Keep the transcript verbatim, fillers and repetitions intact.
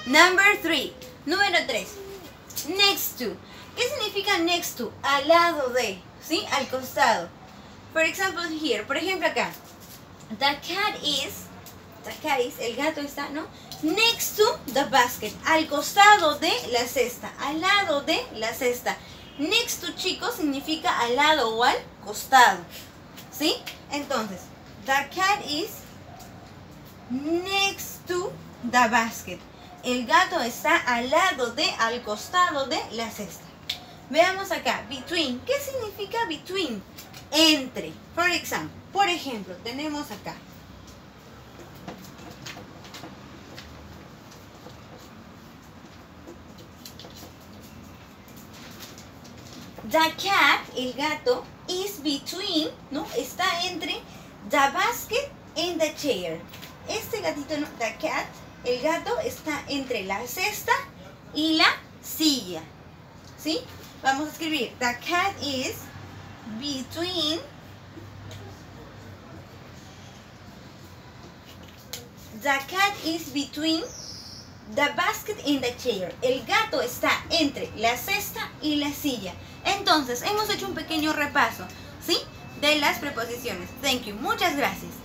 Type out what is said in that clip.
Number three. Número tres. Next to. ¿Qué significa next to? Al lado de, ¿sí? Al costado. For example, here. Por ejemplo, acá. The cat is, the cat is, el gato está, ¿no? Next to the basket. Al costado de la cesta. Al lado de la cesta. Next to, chicos, significa al lado o al costado. ¿Sí? Entonces, the cat is next to the basket. El gato está al lado de, al costado de la cesta. Veamos acá, between. ¿Qué significa between? Entre. For example, por ejemplo, tenemos acá. The cat, el gato, is between, ¿no? Está entre the basket and the chair. Este gatito, ¿no? The cat, el gato, está entre la cesta y la silla. ¿Sí? Vamos a escribir, the cat is between the cat is between the basket and the chair. El gato está entre la cesta y la silla. Entonces, hemos hecho un pequeño repaso, ¿sí? De las preposiciones. Thank you. Muchas gracias.